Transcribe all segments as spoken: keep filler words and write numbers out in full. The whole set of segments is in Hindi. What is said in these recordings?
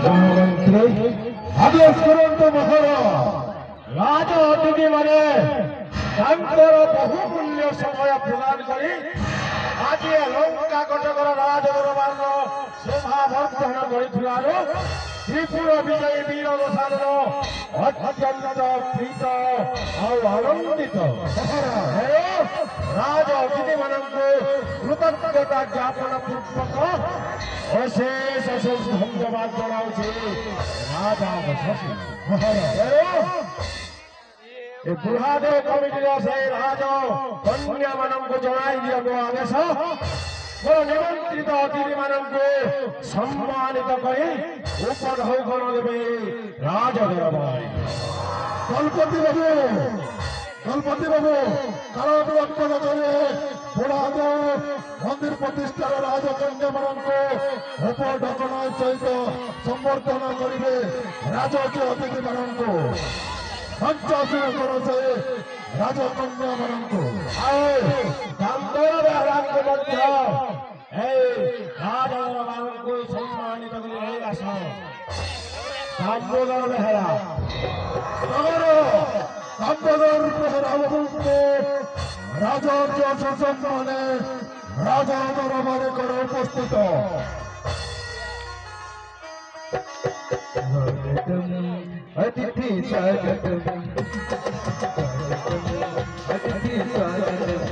ମହାମନ୍ତ୍ରୀ ଆଦେଶ କରନ୍ତୁ ମହାରାଜ। ରାଜ ଅତିଥିମାନେ ତାଙ୍କର ବହୁମୂଲ୍ୟ ସମୟ ପ୍ରଦାନ କରି ଆଜି ଲଙ୍କା କଟକର ରାଜଦରବାରର ଶୋଭା ବର୍ଦ୍ଧନ କରିଥିବାରୁ ତ୍ରିପୁର ବିଜୟୀ ବୀର ଦୋସାନର ଅତ୍ୟନ୍ତ ପ୍ରୀତ ଆଉ ଆନନ୍ଦିତ। ରାଜ ଅତିଥିମାନଙ୍କୁ କୃତଜ୍ଞତା ଜ୍ଞାପନ ପୂର୍ବକ ଅଶେଷ ଅଶେଷ ଧନ୍ୟବାଦ ଜଣାଉଛି ରାଜା ଦଶରଥ। ଏ ବୁଢ଼ାଦେବ କମିଟିର ସେଇ ରାଜ କନ୍ୟାମାନଙ୍କୁ ଜଣାଇ ଦିଅନ୍ତୁ ଆଦେଶ ମୋର ନିମନ୍ତ୍ରିତ ଅତିଥିମାନଙ୍କୁ ସମ୍ମାନିତ କରି ଉପଢୌକନ ଦେବେ ରାଜଦରବାରୀ। ଦଳପତି ବାବୁ ଦଳପତି ବାବୁ କାଳ ବିଳମ୍ବ କରି ବୁଢ଼ାଦେବ ମନ୍ଦିର ପ୍ରତିଷ୍ଠାର ରାଜକନ୍ୟାମାନଙ୍କୁ ଉପଢୌକନ ସହିତ ସମ୍ବର୍ଦ୍ଧନା କରିବେ ରାଜକୀୟ ଅତିଥିମାନଙ୍କୁ ପଞ୍ଚାଶୀନ କରସେ ରାଜକନ୍ୟା ମାନଙ୍କୁ ଆଉ ଦାମୋଦର ବେହେରାଙ୍କୁ ମଧ୍ୟ ଏଇ ରାଜଦରବାରଙ୍କୁ ସମ୍ମାନିତ କରି ନେଇ ଆସ। ଦାମୋଦର ବେହେରା ଆମର ଦାମୋଦର ବେହେରା ବାବୁଙ୍କୁ ରାଜକୀୟ ସମ୍ମାନେ ରାଜଦରବାରେ କର ଉପସ୍ଥିତ। अतिथि स्वागतम अतिथि स्वागतम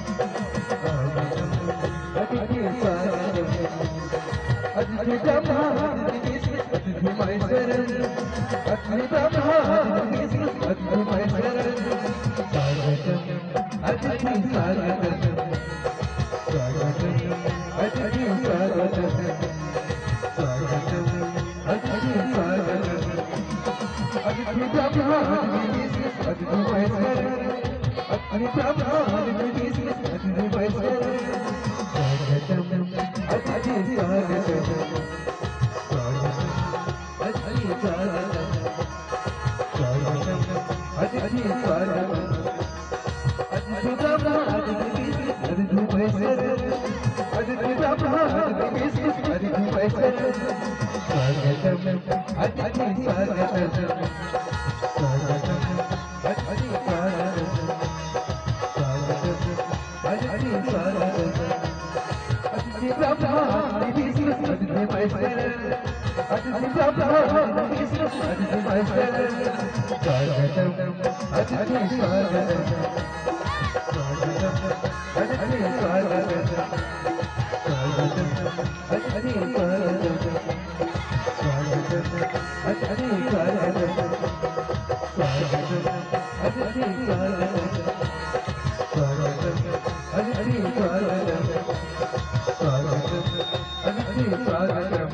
अतिथि स्वागतम अतिथि ब्रह्मा अतिथि महेश्वर अतिथि ब्रह्मा अतिथि महेश्वर स्वागतम अतिथि स्वागतम स्वागतम अतिथि स्वागतम स्वागतम अतिथि स्वागतम अतिथि ब्रह्मा अतिथि महेश्वर अतिथि ब्रह्मा अतिथि महेश्वर स्वागतम अतिथि स्वागतम स्वागतम अतिथि स्वागतम स्वागतम अतिथि स्वागतम अतिथि ब्रह्मा अतिथि महेश्वर अतिथि ब्रह्मा अतिथि महेश्वर स्वागतम अतिथि स्वागतम स्वागतम अतिथि स्वागतम स्वागतम अतिथि स्वागतम अतिथि ब्रह्मा अतिथि महेश्वर अतिथि ब्रह्मा अतिथि महेश्वर स्वागतम अतिथि स्वागतम स्वागतम अतिथि स्वागतम स्वागतम अतिथि स्वागतम स्वागतम अतिथि स्वागतम स्वागतम अतिथि स्वागतम स्वागतम अतिथि स्वागतम स्वागतम अतिथि स्वागतम।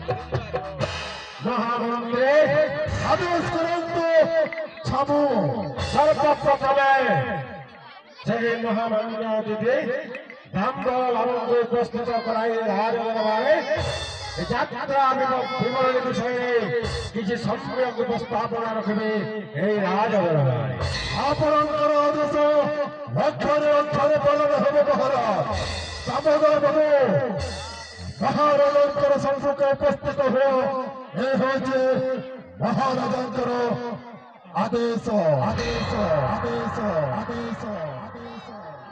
ମହାମନ୍ତ୍ରୀ ଆଦେଶ କରନ୍ତୁ ଛାମୁ ସର୍ବପ୍ରଥମେ ସେହି ମହାମାନ୍ୟ ଅତିଥି ଦାମୋଦର ବାବୁଙ୍କୁ ଉପସ୍ଥିତ କରାଇ ରାଜଦରବାରରେ ଯାତ୍ରା ବିବରଣୀ ବିଷୟରେ କିଛି ସମ୍ୟକ ଉପସ୍ଥାପନା ରଖିବେ ଏହି ରାଜଦରବାରରେ। ଆପଣଙ୍କର ଆଦେଶ ଅକ୍ଷରେ ଅକ୍ଷରେ ପାଳନ ହେବ ମହାରାଜ। ଦାମୋଦର ବାବୁ ମହାରାଜଙ୍କର ସମ୍ମୁଖ ଉପସ୍ଥିତ ହୁଅ। ଏ ହେଉଛି ମହାରାଜାଙ୍କର ଆଦେଶ ଆଦେଶ ଆଦେଶ ଆଦେଶ ଆଦେଶ।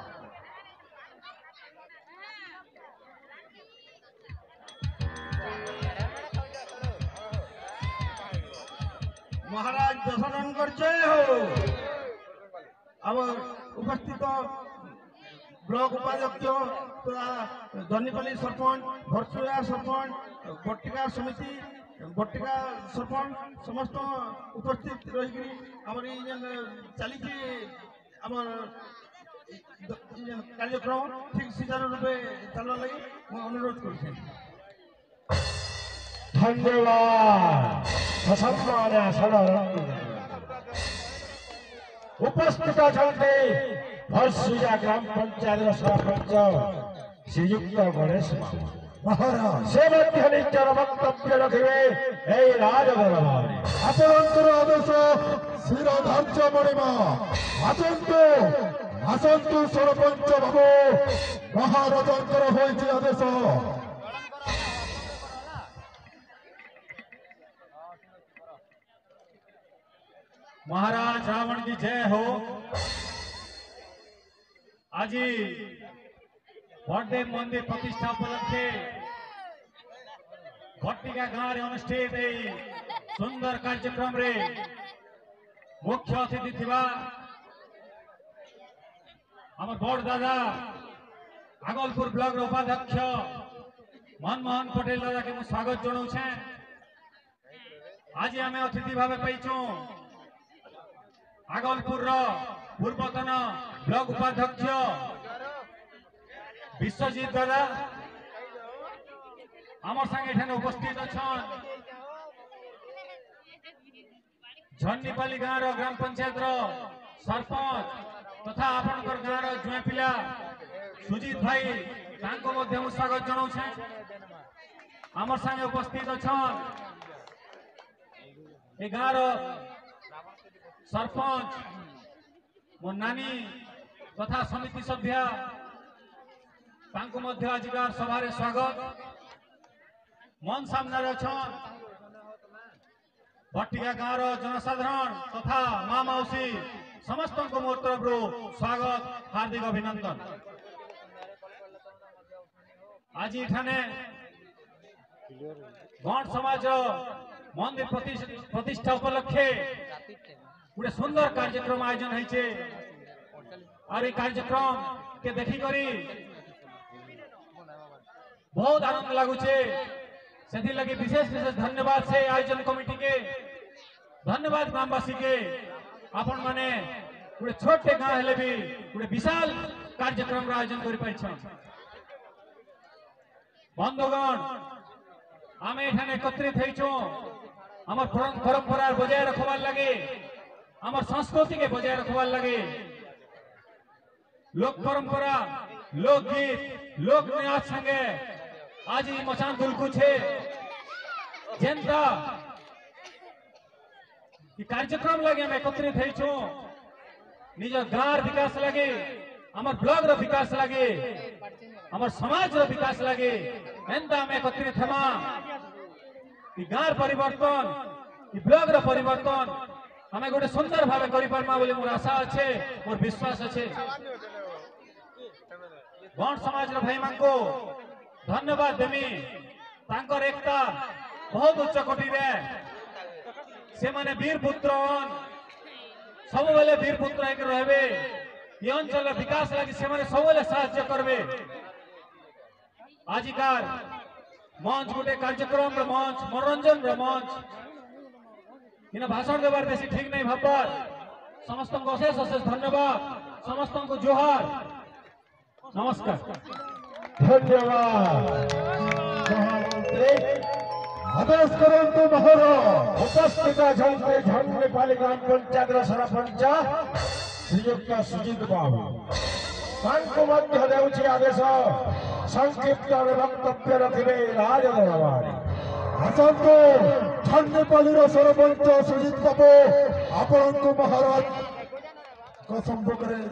महाराज दशरथनकर जय हो। अब उपस्थित ब्लॉक उपाध्यक्ष तथा धनीपल्ली सरपंच भरसुया सरपंच बट्टिका समिति बट्टिका सरपंच समस्त उपस्थित रही चली कार्यक्रम ठीक सुचारू रूपे चलने लगी अनुरोध कर। धन्यवाद सम्मान आसन उपस्थित अछन्ति भरसुया ग्राम पंचायत सरपंच श्रीयुक्त गणेश महाराज से मध्य निजर वक्तव्य रखिबे एई राजदरबारे। ଆପଣଙ୍କର ଆଦେଶ ଶିର ଧାର୍ଯ୍ୟ ମଣିମା। ଆସନ୍ତୁ ଆସନ୍ତୁ ସରପଞ୍ଚ ବାବୁ ମହାରାଜାଙ୍କର ହୋଇଛି ଆଦେଶ। महाराज रावण की जय हो। आज बड़देव मंदिर प्रतिष्ठा उपलक्षे भट्टिका गाँव अनुष्ठित सुंदर कार्यक्रम रे मुख्य अतिथि थिबा आम बड़ दादा आगलपुर ब्लॉक उपाध्यक्ष मनमोहन पटेल दादा के मुझे स्वागत जनाऊे। आज आम अतिथि भाव पाइचु आगलपुर पूर्वतन ब्लॉक उपाध्यक्ष विश्वजीत दादा आमर संगे उपस्थित अच्छा झन्नीपाली गाँव ग्राम पंचायत सरपंच तथा आपणकर गाँव जुआ पिला सुजीत भाई स्वागत जनाऊे। आमर संगे उपस्थित अच्छा ए गाँव सरपंच मो नानी तथा समिति सभ्य आजिकार सभारे स्वागत। मन सामने अच्छा भट्टिका गाँव जनसाधारण तथा माँ मौसी समस्त मोर तरफ स्वागत हार्दिक अभिनंदन। आज इठाने गण समाज मंदिर प्रतिष्ठा उपलक्षे गोटे सुंदर कार्यक्रम आयोजन होइछे और ये कार्यक्रम के देखी करी बहुत आनंद लगुचे। से लगी विशेष विशेष धन्यवाद से आयोजन कमिटी के धन्यवाद ग्रामवासी के आपण माने गोटे छोटे गाँव हेले भी गोटे विशाल कार्यक्रम आयोजन कर बंधुगण आम एठान एकत्रित होइछो आमर परंपरा बजाय रखबार लगे आमर संस्कृति के बजाय रखबार लगे लोक परंपरा लोकगीत लोक नाच संगे आज मचान दुलकु छे जेनता कार्यक्रम लगे हम एकत्रित होइछो निज गाँव विकास लगे आमर ब्लॉक रो विकास लगे आमर समाज रो विकास लगे एंता हम एकत्रित हेमा गाँव परिवर्तन ब्लॉक रो परिवर्तन हमें गोटे सुंदर भाव करि पारमा बोली मोर आशा अच्छे मोर विश्वास अच्छे। गण समाज रो भाई मान को धन्यवाद देमी तांकर एकता बहुत उच्च कोटि रे से माने वीर पुत्र सब बेले वीर पुत्र एक रहबे ये अंचल विकास लगी से माने सब बेले साहाय्य करबे। आजिकार मंच गोटे कार्यक्रम रो मंच मनोरंजन रो मंच इन भाषण देवार बेसी ठीक नहीं भाबर समस्त को अशेष अशेष धन्यवाद समस्त को जोहार नमस्कार धन्यवाद महामंत्री आदेश करंतु महाराज उपस्थित झंडे झन्नीपाली ग्राम पंचायत सरपंच श्रीयुक्त सुजीत बाबू तांको मध्य देउछि आदेश संक्षिप्त वक्तव्य रखिबे राजदरबारी आसंतु झन्नीपाली सरपंच सुजीत बाबू आपणको महाराज को संभोग करे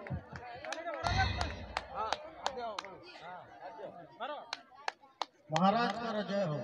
महाराज का जय हो।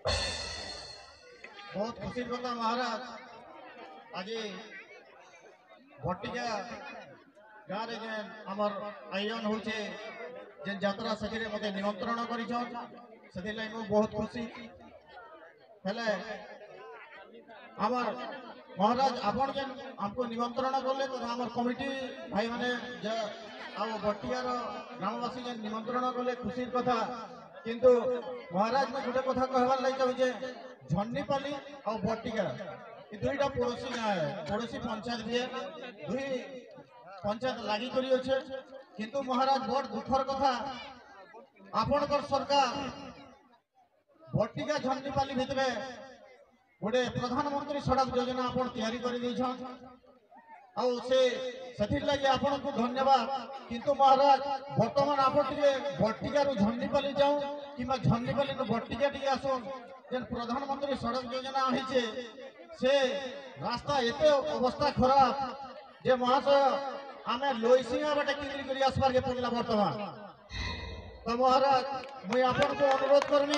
बहुत खुशी कथा महाराज आज भट्टिका गाँव रे जेन आमर आयोजन होचे जेन यात्रा से मते निमंत्रण करिछन से लागी बहुत खुशी हेले आमर महाराज आपण जेन हमको निमंत्रण करले तो आमर कमिटी भाई माने आ भट्टिकार ग्रामवासी जेन निमंत्रण करले खुशी कथा किंतु महाराज में गोटे कथा कहबार लगी चाहूचे झन्नीपाली और भट्टिका दुईटा पड़ोसी गाँव पड़ोसी पंचायत भी दुई पंचायत लगी करी अच्छे किंतु महाराज बड़ दुखर कथा आपणकर सरकार भट्टिका झन्नीपाली भितरे गोटे प्रधानमंत्री सड़क योजना आपण तैयारी कर देछन आउ से सेथिर लगी आपन को धन्यवाद किंतु महाराज वर्तमान आपण टिके भट्टिका रु झन्नीपाली जाऊ किबा झन्नीपाली रु भट्टिका टिके आसो जेन प्रधानमंत्री सड़क योजना आहिचे से रास्ता एते अवस्था खराब जे महाशय आमे लोईसिंगा बाटे किंद्री करी आसबार के पड़ला वर्तमान तो महाराज मुई आपन को अनुरोध करमी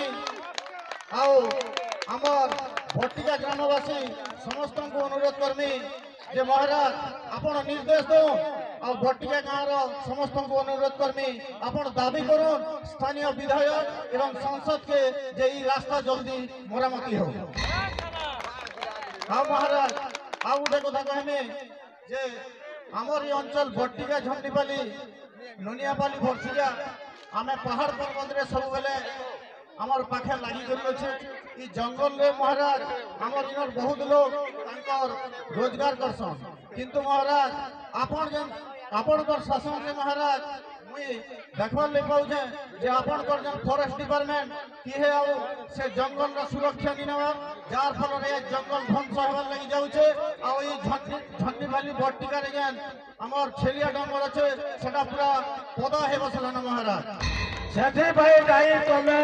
आउ आमर भट्टिका ग्रामवासी समस्त को अनुरोध करमी যে মহারাজ আপন নির্দেশ দিন আর ভট্টিকা গাঁর সমস্ত অনুরোধ করমি আপন দাবি করুন স্থানীয় বিধায়ক এবং সংসদকে যে এই রাস্তা জলদি মরামতি হোক। ଆଉ ମହାରାଜ ଆଉ ଗୋଟେ କଥା କହିମି ଯେ ଆମର ଏ ଅଞ୍ଚଳ ଭଟ୍ଟିକା ଝଣ୍ଡିପାଲି ନୁନିଆପାଲି ଭର୍ସିକା ଆମେ ପାହାଡ଼ ପର୍ବତରେ ସବୁବେଳେ আমার পাখে লাগিকরি অছে ই জঙ্গলরে মহারাজ আমার ইনর বহুত লোক তাঙ্কর রোজগার করছন কিন্তু মহারাজ আপন যেন আপনকর শাসনরে মহারাজ মুই দেখবার লে পাউছে যে আপনকর যেন ফরেস্ট ডিপার্টমেন্ট কি হে আউ সে জঙ্গলর সুরক্ষা নি নেওয়া যার ফলে এই জঙ্গল ধ্বংস হবার লাগি যাচ্ছে আউ এই ঝন্ডি ঝন্ডিভালি ভট্টিকারে যেন আমার ছেলিয়া ডঙ্গল আছে সেটা পুরা পদা হে বসলা না মহারাজ। ସେଥିପାଇଁ ଦାୟୀ ତମେ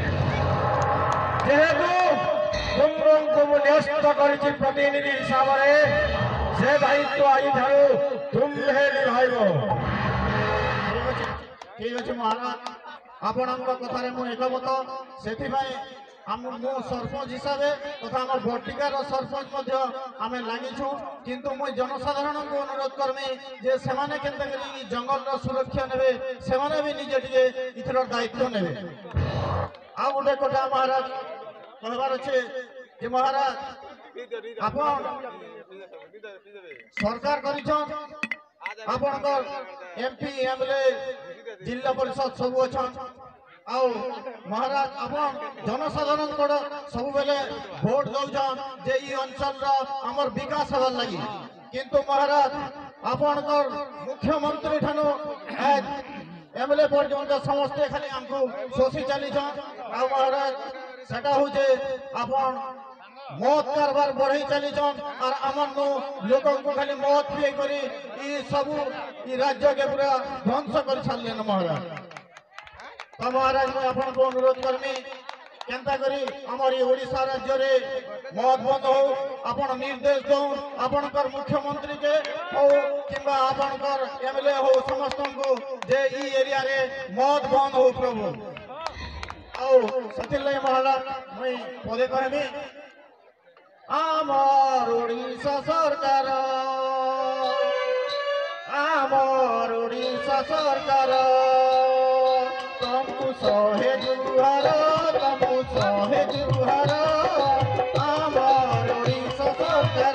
ଯେହେତୁ ତୁମକୁ ମୁଁ ନ୍ୟସ୍ତ କରିଛି ପ୍ରତିନିଧି ହିସାବରେ ସେ ଦାୟିତ୍ୱ ଆଜିଠାରୁ ତୁମ୍ଭେ ନିଭାଇବ। ଠିକ ଅଛି ଠିକ ଅଛି ମହାରାଜ ଆପଣଙ୍କ କଥାରେ ମୁଁ ଏକମତ। ସେଥିପାଇଁ ଆମ ମୁଁ ସରପଞ୍ଚ ହିସାବରେ ତଥା ଆମର ଭଟ୍ଟିକାର ସରପଞ୍ଚ ମଧ୍ୟ ଆମେ ଲାଗିଛୁ କିନ୍ତୁ ମୁଁ ଜନସାଧାରଣଙ୍କୁ ଅନୁରୋଧ କରମି ଯେ ସେମାନେ କେନ୍ତା କରି ଜଙ୍ଗଲର ସୁରକ୍ଷା ନେବେ ସେମାନେ ବି ନିଜେ ଟିକେ ଏଥିର ଦାୟିତ୍ୱ ନେବେ। ଆଉ ଗୋଟେ କଥା ମହାରାଜ କହିବାର ଅଛି ଯେ ମହାରାଜ ଆପଣ ସରକାର କରିଛନ୍ ଆପଣଙ୍କର ଏମପି ଏମଏଲଏ ଜିଲ୍ଲା ପରିଷଦ ସବୁ ଅଛନ୍ ଆଉ ମହାରାଜ ଆପଣ ଜନସାଧାରଣଙ୍କର ସବୁବେଳେ ଭୋଟ ଦଉଛନ୍ ଯେ ଇ ଅଞ୍ଚଳର ଆମର ବିକାଶ ହେବାର ଲାଗି କିନ୍ତୁ ମହାରାଜ ଆପଣଙ୍କର ମୁଖ୍ୟମନ୍ତ୍ରୀ ଠାନୁ ଏମଏଲଏ ପର୍ଯ୍ୟନ୍ତ ସମସ୍ତେ ଖାଲି ଆମକୁ ଶୋଷି ଚାଲିଛନ୍। ଆଉ ମହାରାଜ ସେଟା ହଉଛେ ଆପଣ ମଦ କାରବାର ବଢେଇ ଚାଲିଛନ୍ আর আমার ଲୋକଙ୍କୁ ଖାଲି ମଦ ପିଇ କରି ଇ ସବୁ ଇ ରାଜ୍ୟକେ ପୁରା ଧ୍ୱଂସ କରି ଛାଡ଼ିଲେନ ମହାରାଜ। ତ ମହାରାଜ ମୁଁ ଆପଣଙ୍କୁ ଅନୁରୋଧ କରମି କେନ୍ତା କରି ଆମର ଏ ଓଡ଼ିଶା ରାଜ୍ୟରେ ମଦ ବନ୍ଦ ହଉ ଆପଣ ନିର୍ଦ୍ଦେଶ ଦଉନ୍ ଆପଣଙ୍କର ମୁଖ୍ୟମନ୍ତ୍ରୀକେ ହଉ କିମ୍ବା ଆପଣଙ୍କର ଏମଏଲଏ ହଉ ସମସ୍ତଙ୍କୁ ଯେ ଇ ଏରିଆରେ ମଦ ବନ୍ଦ ହଉ ପ୍ରଭୁ। ଆଉ ସେଥିର୍ଲାଗି ମହାରାଜ ମୁଇଁ ପଦେ କହିମି আমার ওড়িশা সরকার আমার ওড়িশা সরকার তমকু শহে জুহার তমকু শহে জুহার আমার ওড়িশা সরকার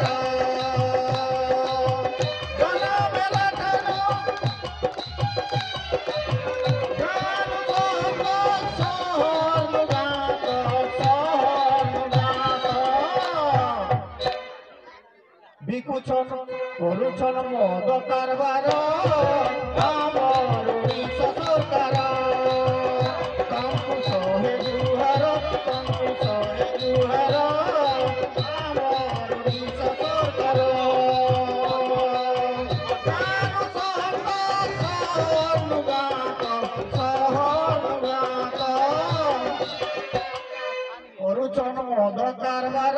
বিকুছন করুছন মদ কারবার আমার ওড়িশা সরকার তমকু শহে জুহার তমকু শহে জুহার আমার ওড়িশা সরকার করুছন মদ কারবার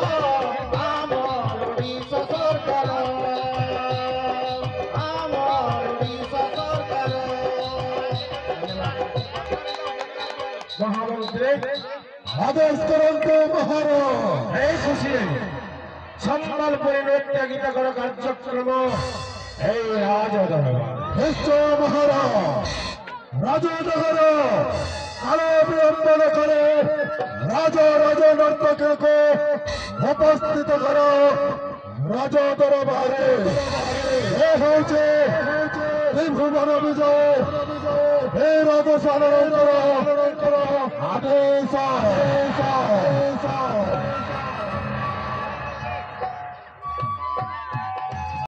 মহামন্ত্রী আদেশ করন্তু মহারাজ এই খুশি সম্বলপুরী নৃত্য গীতকর কার্যক্রম এই রাজদরবার নিশ্চয় মহারাজ রাজদরবার কালো বিলম্বন করে রাজ রাজ নর্তককে উপস্থিত কর রাজ দরবারে এ হচ্ছে ত্রিভুবন বিজয় এই রাজ সাধারণ আদেশ